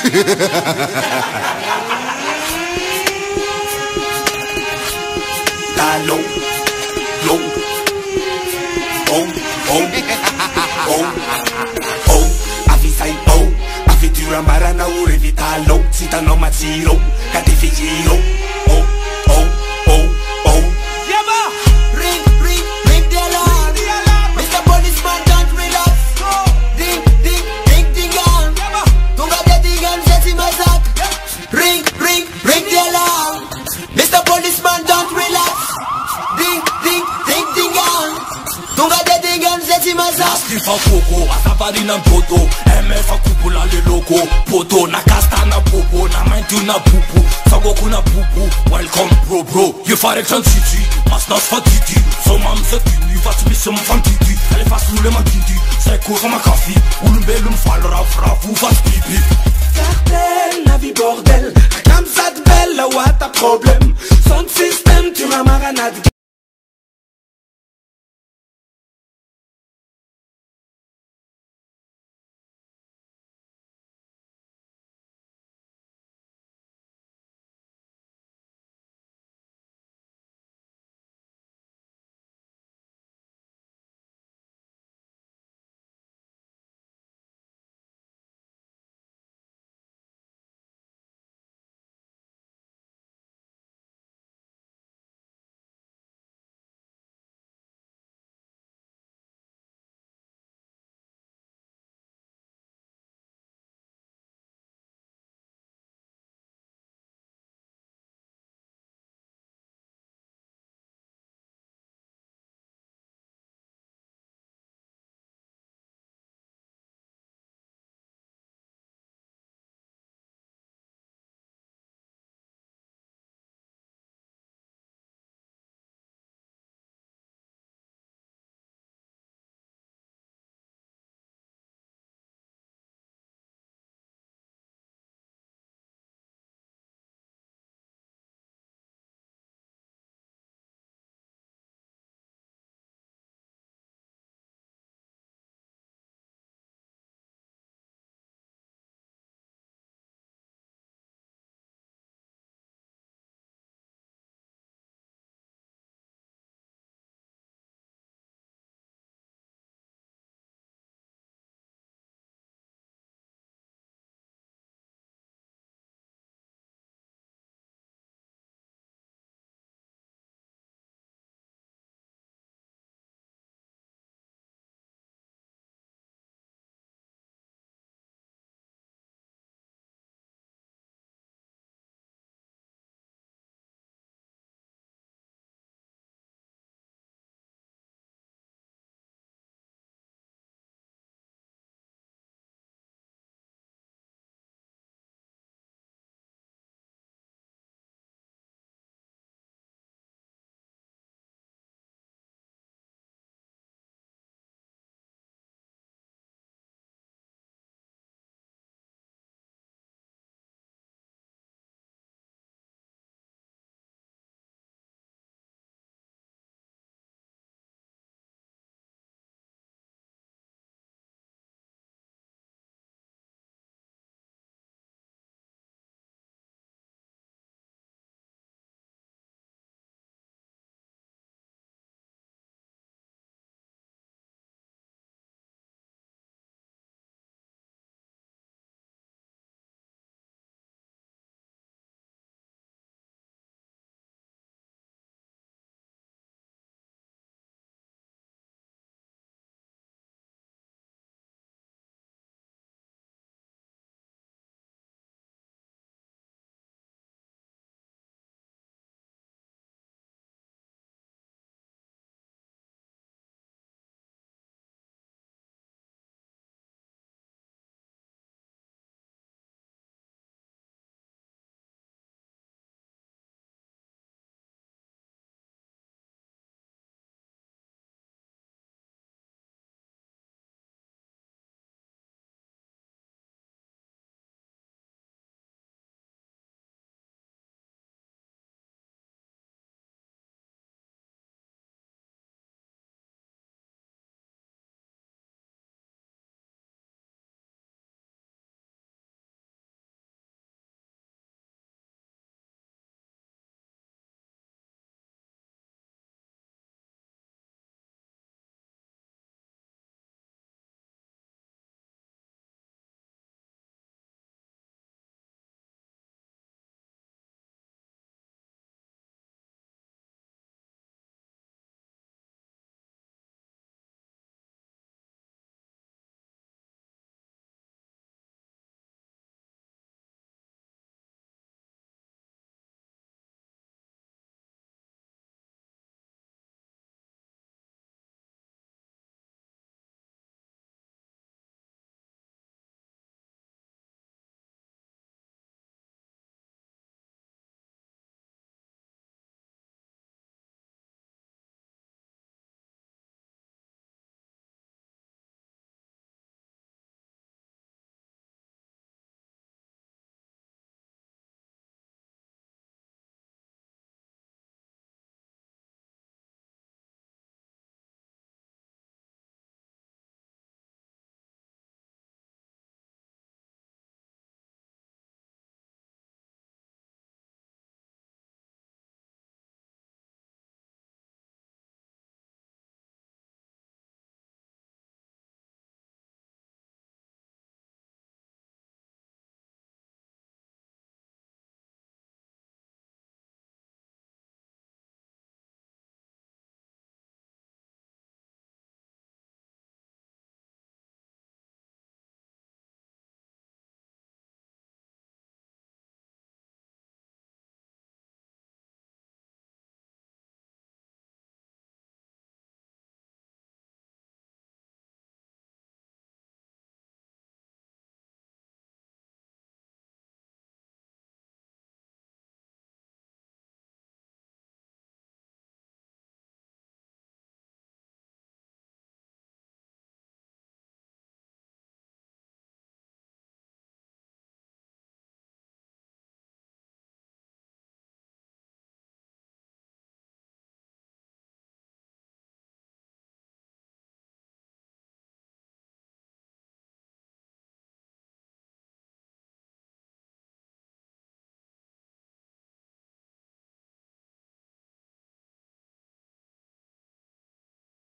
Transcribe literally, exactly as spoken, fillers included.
Talon, long, oh, oh, oh, oh, avisai oh, avitura marana ure vitalo, sitano matsiro, katifigiro, oh, oh, oh, oh. Yaba! Ring, ring, ring the alarm. Mister Policeman, don't relax. Ding, ding, ding, ding, dong. Tunga de dingan, seti mazak. Ring, ring, ring the alarm. Mister Policeman, don't relax. Ding, ding, ding, ding, dong. Tunga de dingan, seti mazak. Lasti fa koko, asafari na mtoto. M F akupula le logo. Poto na kasta na popo, na maintu na pupu. Sago kuna pupu, welcome bro bro. Je farection city, mas nas fa titi. So mam se tini, vat mission fan titi. Elle est face sous le man titi. C'est quoi comme un café, ou le bel un fall raf raf ou vat pipi.